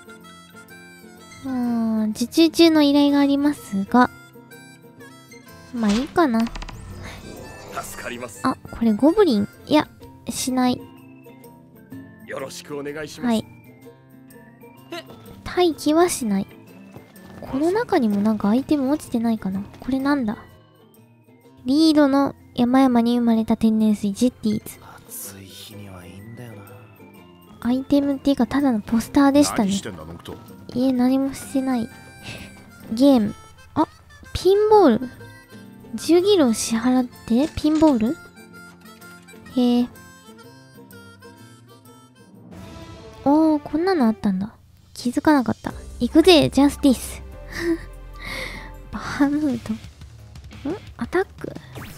受注中の依頼がありますが、まあいいかな。 助かります。 あ、これゴブリン。いや、しない。 よろしくお願いします。 はい。待機はしない。この中にもなんかアイテム落ちてないかな。これなんだ。リードの山々に生まれた天然水ジェッティーズ。 暑い日にはいいんだよな。 アイテムっていうかただのポスターでしたね。 何してんだノクト。 いえ、何もしてない。ゲーム。あ、ピンボール。10ギロを支払ってピンボール。へえ。おー、こんなのあったんだ。気づかなかった。行くぜ、ジャスティス。バームート。アタック。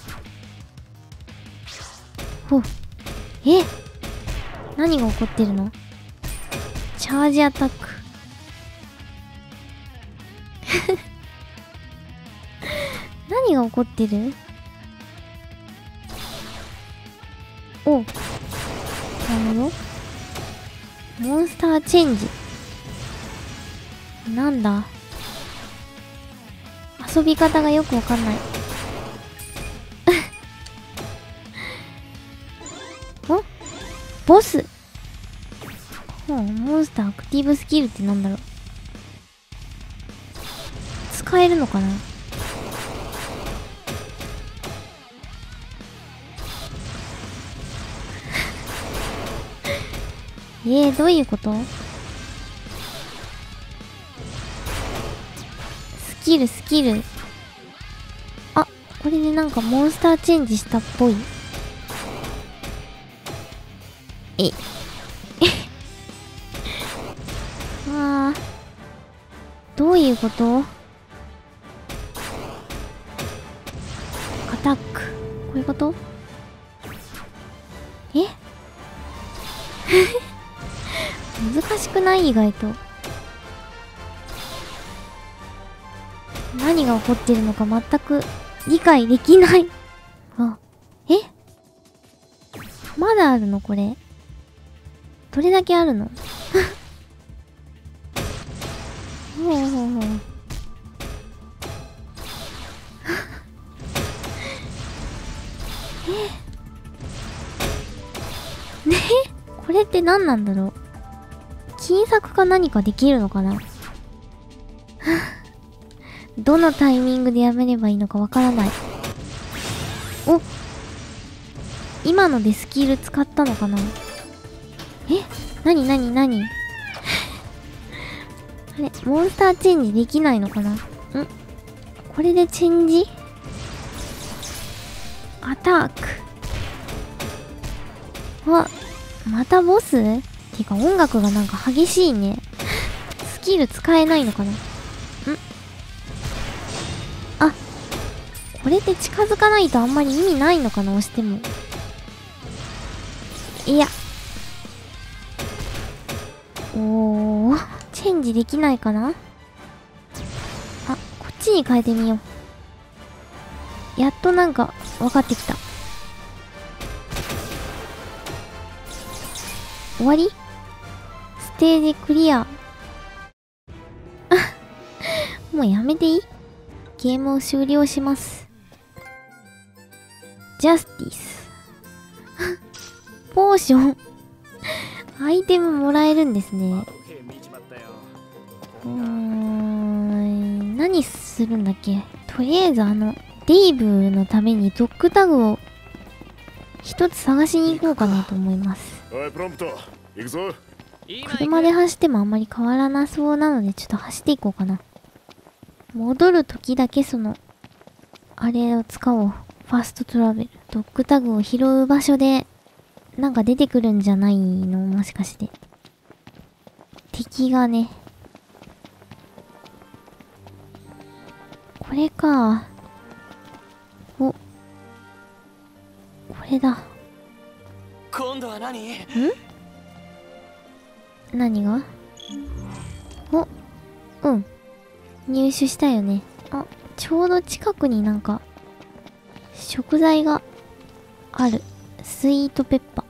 ほ。何が起こってるの？チャージアタック。何が起こってる？お、なるほど。モンスターチェンジ。なんだ？遊び方がよくわかんない。お？ボス。モンスターアクティブスキルってなんだろう。使えるのかな？どういうこと？スキル。あ、これでなんかモンスターチェンジしたっぽい。どういうこと？アタック。こういうこと？難しくない？意外と。何が起こってるのか全く理解できない。まだあるのこれ。どれだけあるの？ほう。これって何なんだろう。金策か何かできるのかな。どのタイミングでやめればいいのかわからない。お、今のでスキル使ったのかな。なにあれ、モンスターチェンジできないのかな。これでチェンジアタック。またボス？てか音楽がなんか激しいね。スキル使えないのかな。これって近づかないとあんまり意味ないのかな、押しても。いや。チェンジできないかな。こっちに変えてみよう。やっとなんか分かってきた。終わり？ステージクリア。もうやめていい？ゲームを終了します。ジャスティス。ポーション。アイテムもらえるんですね。何するんだっけ？とりあえずデイブのためにドッグタグを一つ探しに行こうかなと思います。 おいプロンプト、行くぞ。 車で走ってもあんまり変わらなそうなのでちょっと走っていこうかな。戻るときだけあれを使おう。ファストトラベル。ドッグタグを拾う場所でなんか出てくるんじゃないの？もしかして。敵がね。これか。これだ。 今度は何？ 何が？お、うん。入手したよね。あ、ちょうど近くになんか、食材がある。スイートペッパー。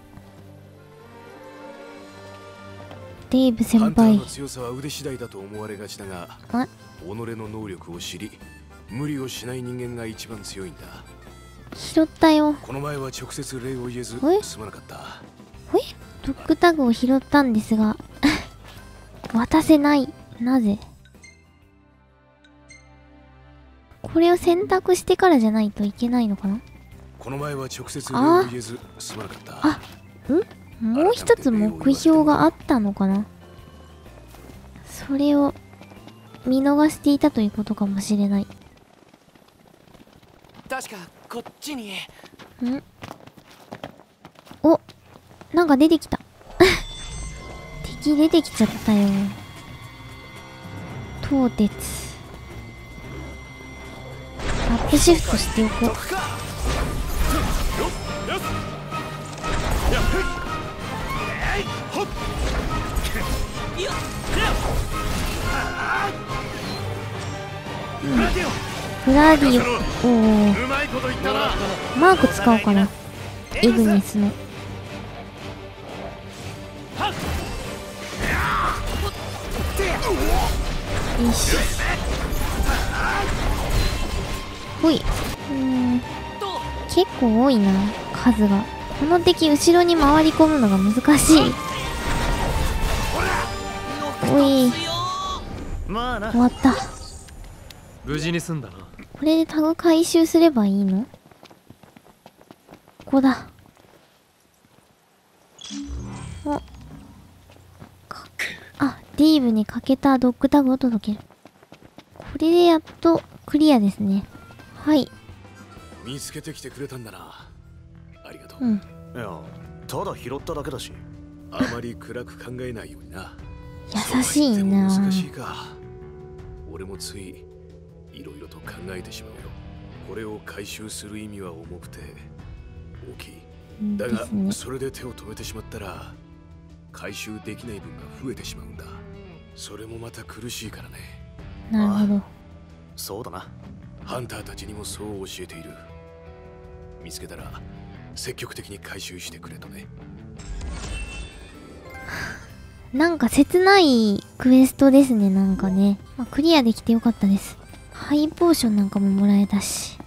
デイブ先ハンター輩。 の強さは腕次第だと思われがちだが、 あ、 己の能力を知り、無理をしない人間が一番強いんだ。 拾ったよ。 この前は直接礼を言えずすまなかった。 ほい、ドッグタグを拾ったんですが渡せない。なぜ？これを選択してからじゃないといけないのかな？ この前は直接礼を言えずすまなかった。 あ、もう一つ目標があったのかな？それを見逃していたということかもしれない。 確かこっちに。 お、なんか出てきた敵出てきちゃったよ。東鉄アップシフトしておこう。フラディオ、おー、マーク使おうかな。イグニスの。よし。ほい。結構多いな、数が。この敵後ろに回り込むのが難しい。おい。終わった。 無事に済んだな。 これでタグ回収すればいいの？ここだ。お。あ、ディーブにかけたドッグタグを届ける。これでやっとクリアですね。はい。 見つけてきてくれたんだな。ありがとう。 いや、ただ拾っただけだし。 あまり暗く考えないようにな。 優しいな。 難しいか。俺もついいろいろと考えてしまうよ。これを回収する意味は重くて大きい。だが、それで手を止めてしまったら回収できない分が増えてしまうんだ。それもまた苦しいからね。 なるほど。 そうだな。 ハンターたちにもそう教えている。見つけたら積極的に回収してくれとね。 なんか切ないクエストですね、なんかね。まあ、クリアできてよかったです。ハイポーションなんかももらえたし。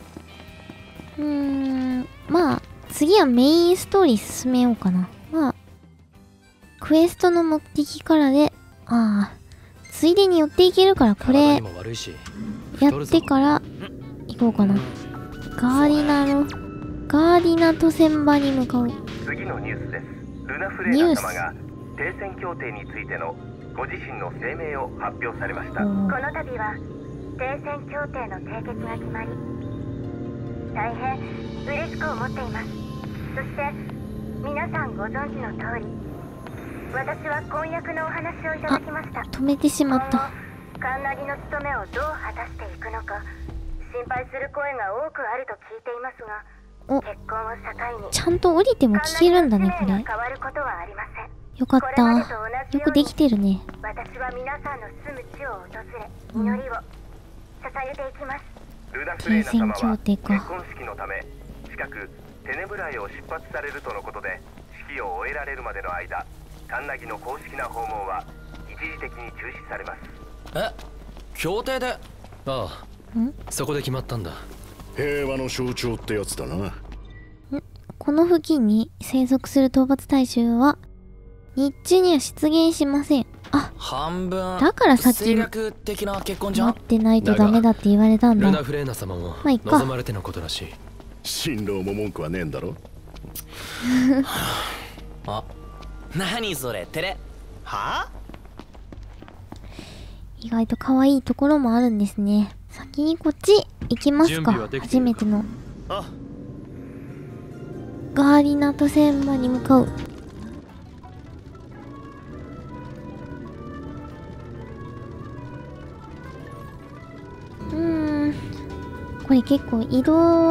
まあ、次はメインストーリー進めようかな。まあ、クエストの目的からで、ついでに寄っていけるから、これ、やってから行こうかな。ガーディナ都線場に向かう。 次のニュースです。ルナフレーナ様が停戦協定についてのご自身の声明を発表されました。 この度は停戦協定の締結が決まり、大変嬉しく思っています。そして皆さんご存知の通り、私は婚約のお話をいただきました。 止めてしまった。 カンナギの務めをどう果たしていくのか心配する声が多くあると聞いていますが、結婚を境にちゃんと降りても聞けるんだね、これ。 変わることはありません。 よかった。よくできてるね。 私は皆さんの住む地を訪れ、祈りを捧げていきます。 停戦協定か。 結婚式のため近くテネブライを出発されるとのことで、式を終えられるまでの間、カンナギの公式な訪問は一時的に中止されます。 協定で？ああ、そこで決まったんだ。 平和の象徴ってやつだな。 この付近に生息する討伐大衆は日中には出現しません。 半分。 だからさっき待ってないとダメだって言われたんだ。 ルナフレーナ様も望まれてのことらしい。 新郎も文句はねえんだろ。 何それ、テレ？ 意外と可愛いところもあるんですね。先にこっち行きますか。初めてのガーリナと線場に向かう。これ結構移動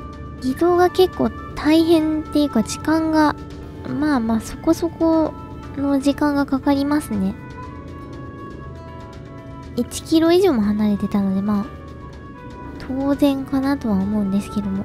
が結構大変っていうか、時間がまあそこそこの時間がかかりますね。1キロ以上も離れてたので、まあ当然かなとは思うんですけども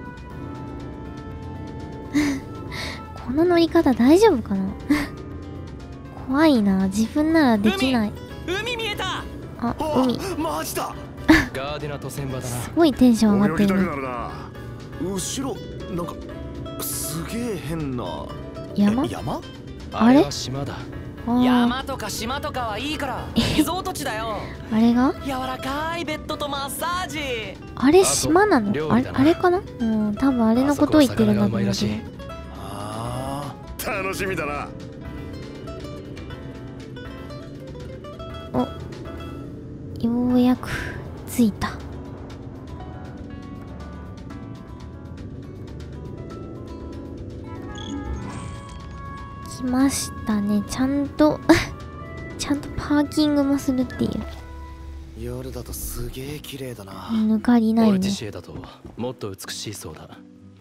この乗り方大丈夫かな怖いな。自分ならできない。 海見えた。 あ、海マジだ。 ガーデナと船場だな。 すごいテンション上がってるね。 後ろなんかすげえ変な山？ 山？ あれ？ 島だ。 山とか島とかはいいからリゾート地だよ。 あれが？ 柔らかいベッドとマッサージ。 あれ島なの？あれかな？うん、多分あれのことを言ってるんだと思うけど。 ああ、楽しみだな。 お、ようやく着いた。来ましたね。ちゃんとちゃんとパーキングもするっていう。 夜だとすげえ綺麗だな。 抜かりないね。 オルティシエだともっと美しいそうだ。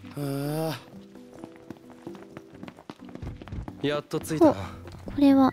やっと着いたな。 これは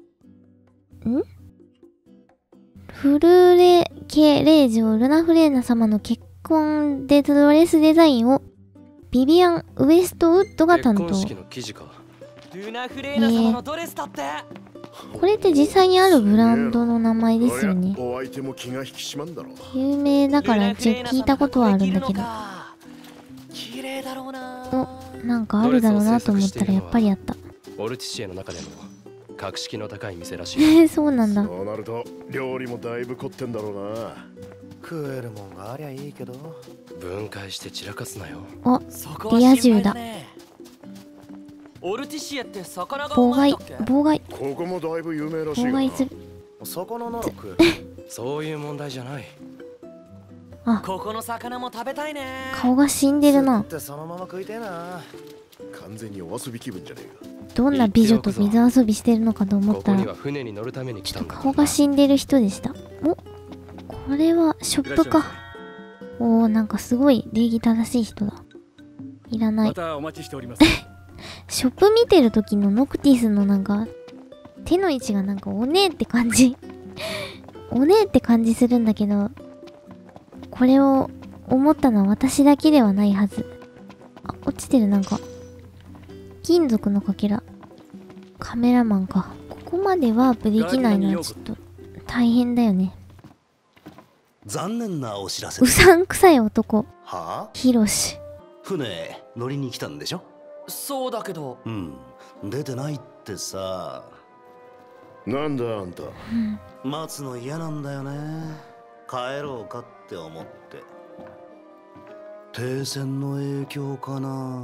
フルレ系令嬢ルナフレーナ様の結婚ドレスデザインをビビアン・ウエストウッドが担当。 結婚式の生地か。 ルナフレーナ様のドレスだって。 これって実際にあるブランドの名前ですよね。 お相手も気が引き締まんだろう。 有名だから一応聞いたことはあるんだけど。 綺麗だろうな。 お、なんかあるだろうなと思ったらやっぱりあった。 オルティシエの中でも格式の高い店らしい。 そうなんだ。 そうなると料理もだいぶ凝ってんだろうな。食えるもんがありゃいいけど。 分解して散らかすなよ。 お、リア充だ。 オルティシエって魚がうまいんだっけ？ 妨害。 ここもだいぶ有名らしいが。 妨害する。 魚なら食え。そういう問題じゃない。 あ、 ここの魚も食べたいね。 顔が死んでるな。 そのまま食いてえな。完全にお遊び気分じゃねえか。 どんな美女と水遊びしてるのかと思ったら、 船に乗るために来たんだ。 顔が死んでる人でした。お、これはショップか。おー、なんかすごい礼儀正しい人だ。いらない。 またお待ちしております。 ショップ見てる時のノクティスのなんか手の位置がなんかおねえって感じおねえって感じするんだけど、これを思ったのは私だけではないはず。あ、落ちてる。なんか金属のかけら。カメラマンか。ここまでワープできないのはちょっと大変だよね。 残念なお知らせ。 うさんくさい男。 はあ？ ヒロシ。 船乗りに来たんでしょ？ そうだけど。 うん、出てないってさ。 なんだあんた。 待つの嫌なんだよね。帰ろうかって思って。停戦の影響かな。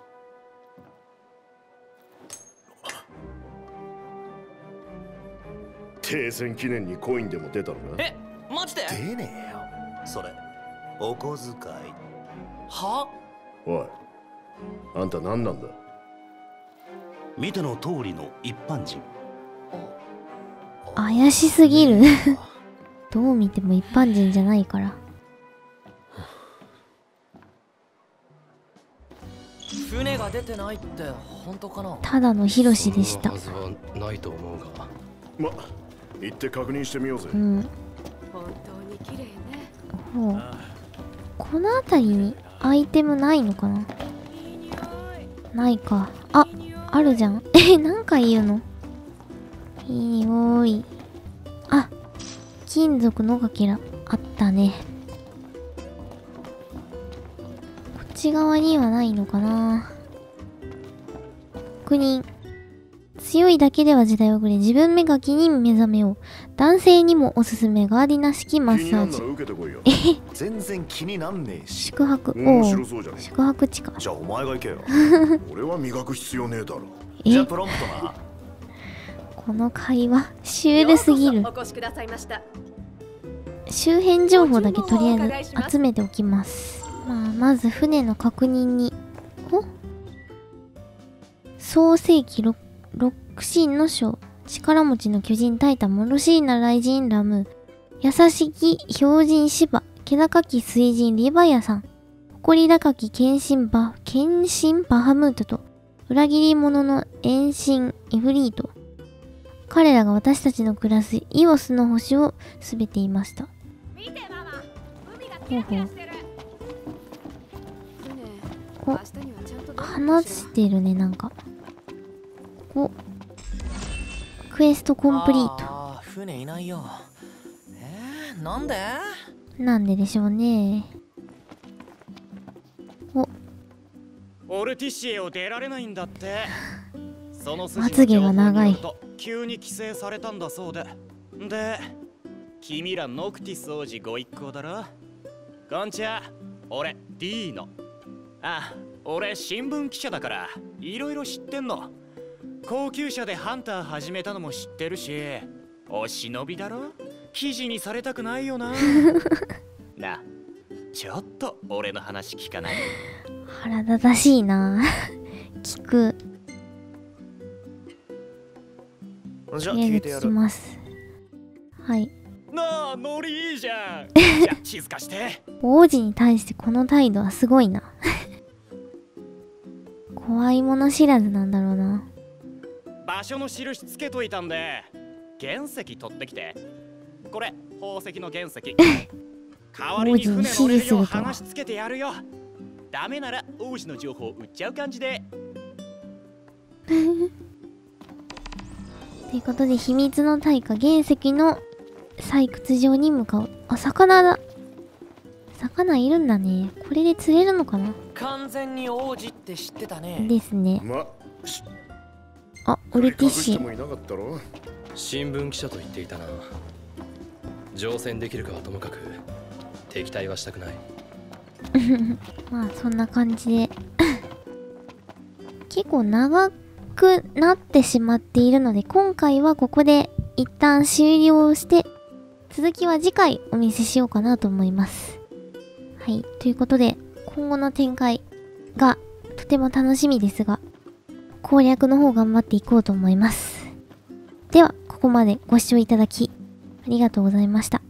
停戦記念にコインでも出たのか？ え、マジで？ 出ねえよ。それお小遣い。 は？ おい、あんた何なんだ？ 見ての通りの一般人。 怪しすぎるどう見ても一般人じゃないから。 船が出てないって本当かな？ ただのヒロシでした。 そんなはずはないと思うが。 ま、行って確認してみようぜ。 うん。 本当に綺麗ね。 ほう。この辺りにアイテムないのかな？ないか。あ、あるじゃん。なんか言うの？いい匂い。あ、金属のかけらあったね。こっち側にはないのかな。確認。強いだけでは時代遅れ、自分磨きに目覚めよう。男性にもおすすめガーディナ式マッサージ。 全然気になんねえし。 宿泊。 面白そうじゃねえ。 宿泊地か。 じゃあお前が行けよ。俺は磨く必要ねえだろ。 じゃあプロンプトな。この会話シュールすぎる。 お越しくださいました。 周辺情報だけとりあえず集めておきます。まず船の確認に。創世紀6神の章、力持ちの巨人タイタンモロシーナ雷神ラム、優しき標人シバ、気高き水神リヴァヤさん、誇り高き献身バハムートと裏切り者の遠心イフリート。彼らが私たちの暮らすイオスの星を全ていました。 見てママ、海がキほうほう。 ラキラしてる。 こ明日にはちゃんと話してるね、なんか。こクエストコンプリート。 あー、船いないよ。なんで？ なんででしょうね。 オルティシエを出られないんだって。そのまつげが長い。 急に規制されたんだそうで。で、君らノクティス王子ご一行だろ。こんちは、俺 D の。あ、俺新聞記者だからいろいろ知ってんの。高級車でハンター始めたのも知ってるし、お忍びだろ。記事にされたくないよな。な、ちょっと俺の話聞かない？ 腹立たしいな。聞く。 じゃあとりあえず聞いてやる。 聞きます。はい。 なあ、ノリいいじゃん。じゃあ静かして。 王子に対してこの態度はすごいな。怖いもの知らずなんだろうな。 場所の印つけといたんで、原石取ってきて。これ宝石の原石。代わりに船乗れるよう話つけてやるよ。ダメなら王子の情報売っちゃう感じで。 ということで、秘密の大火原石の採掘場に向かう。あ、魚だ。魚いるんだね。これで釣れるのかな。 完全に王子って知ってたね。 ですね。あ、オルティッシュ。 新聞記者と言っていたな。乗船できるかはともかく敵対はしたくない。 まあそんな感じで結構長くなってしまっているので、今回はここで一旦終了して、続きは次回お見せしようかなと思います。はい、ということで今後の展開がとても楽しみですが、攻略の方頑張っていこうと思います。ではここまでご視聴いただきありがとうございました。